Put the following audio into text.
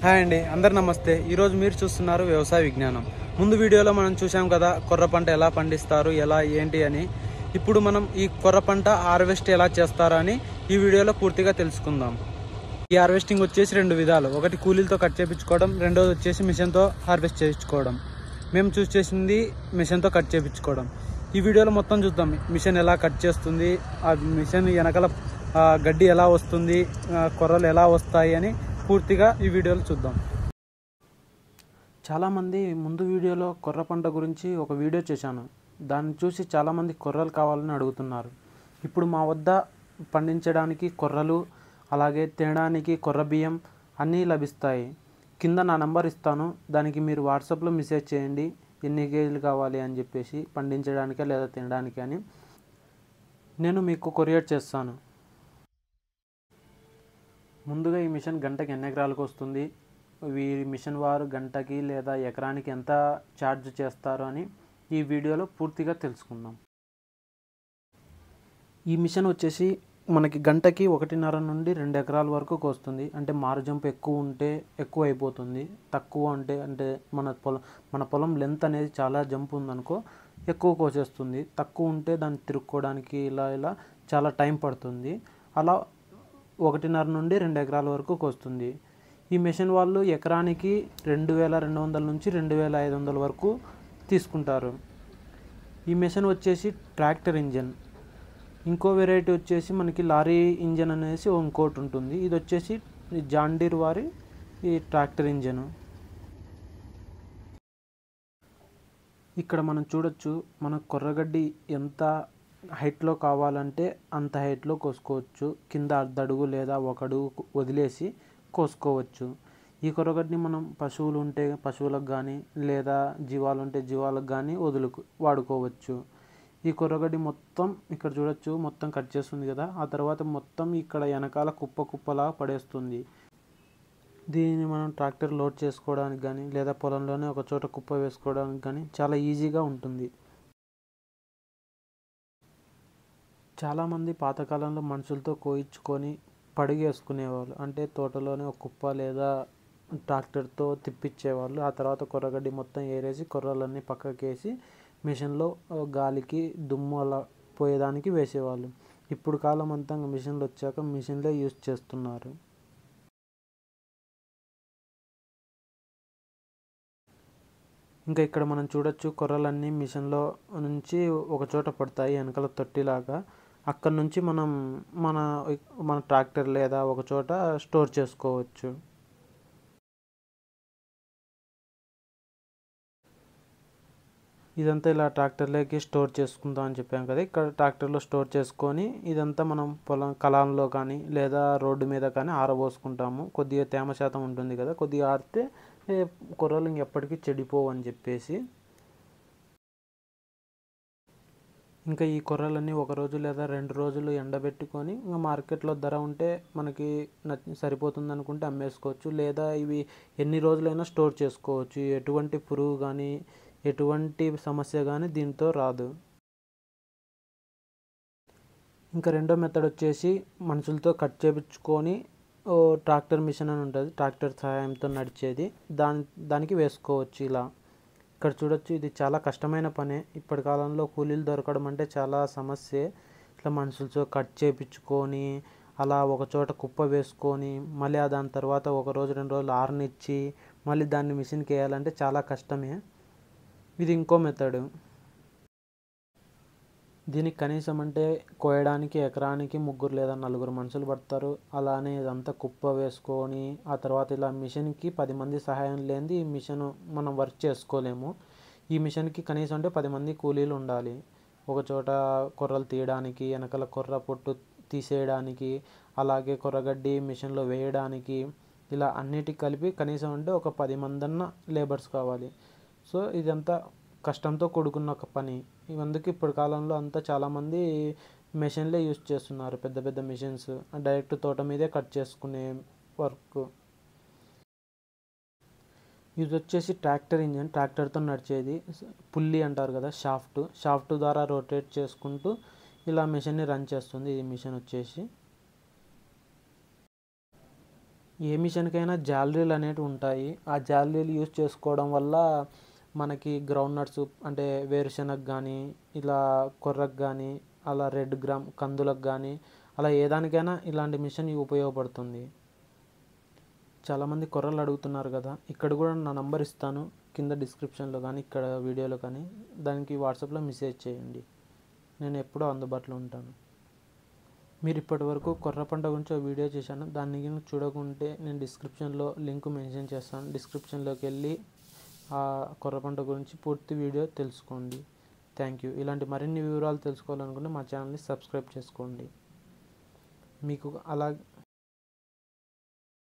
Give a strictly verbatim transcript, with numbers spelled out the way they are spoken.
Hi అండి, అందరు నమస్తే. ఈరోజు మీరు చూస్తున్నారు వ్యవసాయ విజ్ఞానం. ముందు వీడియోలో మనం చూసాం కదా కొర్ర పంట ఎలా పండిస్తారు, ఎలా ఏంటి అని. ఇప్పుడు మనం ఈ కొర్ర పంట హార్వెస్ట్ ఎలా చేస్తారో అని ఈ వీడియోలో పూర్తిగా తెలుసుకుందాం. ఈ హార్వెస్టింగ్ వచ్చేసి రెండు విధాలు. ఒకటి కూలీలతో కట్ చేయించుకోవడం, రెండోది వచ్చేసి మిషన్తో హార్వెస్ట్ చేయించుకోవడం. మేము చూస్ చేసింది మిషన్తో కట్ చేయించుకోవడం. ఈ వీడియోలో మొత్తం చూద్దాం మిషన్ ఎలా కట్ చేస్తుంది, ఆ మిషన్ వెనకాల గడ్డి ఎలా వస్తుంది, కొర్రలు ఎలా వస్తాయి అని పూర్తిగా ఈ వీడియోలో చూద్దాం. చాలామంది ముందు వీడియోలో కొర్ర పంట గురించి ఒక వీడియో చేశాను. దాన్ని చూసి చాలామంది కొర్రలు కావాలని అడుగుతున్నారు. ఇప్పుడు మా వద్ద పండించడానికి కొర్రలు, అలాగే తినడానికి కొర్ర బియ్యం అన్నీ లభిస్తాయి. కింద నా నంబర్ ఇస్తాను, దానికి మీరు వాట్సాప్లో మెసేజ్ చేయండి ఎన్ని కేజీలు కావాలి అని చెప్పేసి, పండించడానికే లేదా తినడానికి అని. నేను మీకు కొరియర్ చేస్తాను. ముందుగా ఈ మిషన్ గంటకి ఎన్ని ఎకరాలకు వస్తుంది, ఈ మిషన్ వారు గంటకి లేదా ఎకరానికి ఎంత ఛార్జ్ చేస్తారు అని ఈ వీడియోలో పూర్తిగా తెలుసుకుందాం. ఈ మిషన్ వచ్చేసి మనకి గంటకి ఒకటిన్నర నుండి రెండు ఎకరాల వరకు కోస్తుంది. అంటే మారుజంపు ఎక్కువ ఉంటే ఎక్కువ అయిపోతుంది, తక్కువ అంటే అంటే మన పొలం మన పొలం లెంత్ అనేది చాలా జంప్ ఉందనుకో ఎక్కువ కోసేస్తుంది. తక్కువ ఉంటే దాన్ని తిరుక్కోవడానికి ఇలా ఇలా చాలా టైం పడుతుంది. అలా ఒకటిన్నర నుండి రెండు ఎకరాల వరకు కోస్తుంది. ఈ మిషన్ వాళ్ళు ఎకరానికి రెండు వేల రెండు వందల నుంచి రెండు వేల ఐదు వందల వరకు తీసుకుంటారు. ఈ మిషన్ వచ్చేసి ట్రాక్టర్ ఇంజన్. ఇంకో వెరైటీ వచ్చేసి మనకి లారీ ఇంజన్ అనేసి ఇంకోటి ఉంటుంది. ఇది వచ్చేసి జాన్ డీర్ వారి ఈ ట్రాక్టర్ ఇంజన్. ఇక్కడ మనం చూడొచ్చు, మన కొర్రగడ్డి ఎంత హైట్లో కావాలంటే అంత హైట్లో కోసుకోవచ్చు. కింద అర్ధ అడుగు లేదా ఒక అడుగు వదిలేసి కోసుకోవచ్చు. ఈ కొర్రగడ్డిని మనం పశువులు ఉంటే పశువులకు కానీ లేదా జీవాలు ఉంటే జీవాలకు కానీ వదులుకు వాడుకోవచ్చు. ఈ కొర్రగడ్డి మొత్తం ఇక్కడ చూడొచ్చు, మొత్తం కట్ చేస్తుంది కదా, ఆ తర్వాత మొత్తం ఇక్కడ వెనకాల కుప్ప కుప్పలా పడేస్తుంది. దీన్ని మనం ట్రాక్టర్ లోడ్ చేసుకోవడానికి కానీ లేదా పొలంలోనే ఒక చోట కుప్ప వేసుకోవడానికి కానీ చాలా ఈజీగా ఉంటుంది. చాలామంది పాతకాలంలో మనుషులతో కోయించుకొని పడిగేసుకునేవాళ్ళు. అంటే తోటలోనే ఒక కుప్ప లేదా ట్రాక్టర్తో తిప్పించేవాళ్ళు. ఆ తర్వాత కొర్రగడ్డి మొత్తం ఏరేసి కొర్రలన్నీ పక్కకేసి మిషన్లో గాలికి దుమ్ము అలా పోయేదానికి వేసేవాళ్ళు. ఇప్పుడు కాలం అంతా మిషన్లు వచ్చాక మిషన్లే యూజ్ చేస్తున్నారు. ఇంకా ఇక్కడ మనం చూడొచ్చు, కొర్రలన్నీ మిషన్లో నుంచి ఒక చోట పడతాయి వెనకాల తొట్టిలాగా. అక్కడ నుంచి మనం మన మన ట్రాక్టర్ లేదా ఒక చోట స్టోర్ చేసుకోవచ్చు. ఇదంతా ఇలా ట్రాక్టర్లోకి స్టోర్ చేసుకుందాం అని చెప్పాం కదా, ఇక్కడ ట్రాక్టర్లో స్టోర్ చేసుకొని ఇదంతా మనం పొలం కలాంలో కానీ లేదా రోడ్డు మీద కానీ ఆరబోసుకుంటాము. కొద్దిగా తేమ శాతం ఉంటుంది కదా, కొద్దిగా ఆరితే కొర్రలు ఇంకెప్పటికీ చెడిపోవు అని చెప్పేసి. ఇంకా ఈ కొర్రలన్నీ ఒక రోజు లేదా రెండు రోజులు ఎండబెట్టుకొని ఇంకా మార్కెట్లో ధర ఉంటే మనకి సరిపోతుంది అనుకుంటే అమ్మేసుకోవచ్చు, లేదా ఇవి ఎన్ని రోజులైనా స్టోర్ చేసుకోవచ్చు. ఎటువంటి పురుగు కానీ ఎటువంటి సమస్య కానీ దీంతో రాదు. ఇంకా రెండో మెథడ్ వచ్చేసి మనుషులతో కట్ చేయించుకొని ట్రాక్టర్ మిషన్ అని ఉంటుంది, ట్రాక్టర్ సహాయంతో నడిచేది, దాని దానికి వేసుకోవచ్చు. ఇలా ఇక్కడ చూడొచ్చు, ఇది చాలా కష్టమైన పనే. ఇప్పటి కాలంలో కూలీలు దొరకడం అంటే చాలా సమస్యే. ఇట్లా మనుషులతో కట్ చేయించుకొని అలా ఒక చోట కుప్ప వేసుకొని మళ్ళీ దాని తర్వాత ఒక రోజు రెండు రోజులు ఆరనిచ్చి మళ్ళీ దాన్ని మిషన్కి వేయాలంటే చాలా కష్టమే. ఇది ఇంకో మెథడ్. దీనికి కనీసం అంటే కోయడానికి ఎకరానికి ముగ్గురు లేదా నలుగురు మనుషులు పడతారు. అలానే ఇదంతా కుప్ప వేసుకొని ఆ తర్వాత ఇలా మిషన్కి పది మంది సహాయం లేనిది ఈ మిషన్ మనం వర్క్ చేసుకోలేము. ఈ మిషన్కి కనీసం అంటే పది మంది కూలీలు ఉండాలి. ఒక చోట కొర్రలు తీయడానికి, వెనకాల కొర్ర పొట్టు తీసేయడానికి, అలాగే కొర్రగడ్డి మిషన్లో వేయడానికి, ఇలా అన్నిటికి కలిపి కనీసం అంటే ఒక పది మంది అన్న లేబర్స్ కావాలి. సో ఇదంతా కష్టంతో కూడుకున్న ఒక పని. అందుకే ఇప్పుడు కాలంలో అంతా చాలామంది మెషిన్లే యూజ్ చేస్తున్నారు, పెద్ద పెద్ద మిషన్స్. డైరెక్ట్ తోట మీదే కట్ చేసుకునే వర్క్. ఇది వచ్చేసి ట్రాక్టర్ ఇంజన్, ట్రాక్టర్తో నడిచేది. పుల్లి అంటారు కదా, షాఫ్ట్ షాఫ్ట్ ద్వారా రొటేట్ చేసుకుంటూ ఇలా మిషన్ని రన్ చేస్తుంది ఈ మిషన్ వచ్చేసి. ఏ మిషన్కైనా జాలరీలు అనేటివి ఉంటాయి. ఆ జాలరీలు యూజ్ చేసుకోవడం వల్ల మనకి గ్రౌండ్ నట్స్ అంటే వేరుశనగ కానీ ఇలా కొర్రకు కానీ అలా రెడ్ గ్రామ్ కందులకు కానీ అలా ఏ దానికైనా ఇలాంటి మిషన్ ఉపయోగపడుతుంది. చాలామంది కొర్రలు అడుగుతున్నారు కదా, ఇక్కడ కూడా నా నంబర్ ఇస్తాను కింద డిస్క్రిప్షన్లో కానీ ఇక్కడ వీడియోలో కానీ, దానికి వాట్సాప్లో మెసేజ్ చేయండి. నేను ఎప్పుడూ అందుబాటులో ఉంటాను. మీరు ఇప్పటివరకు కొర్ర పంట గురించి ఒక వీడియో చేశాను, దాన్ని కనుక చూడకుంటే నేను డిస్క్రిప్షన్లో లింక్ మెన్షన్ చేస్తాను. డిస్క్రిప్షన్లోకి వెళ్ళి ఆ కొర్ర పంట గురించి పూర్తి వీడియో తెలుసుకోండి. Thank you. ఇలాంటి మరిన్ని వివరాలు తెలుసుకోవాలనుకుంటే మా ఛానల్ని సబ్స్క్రైబ్ చేసుకోండి. మీకు అలా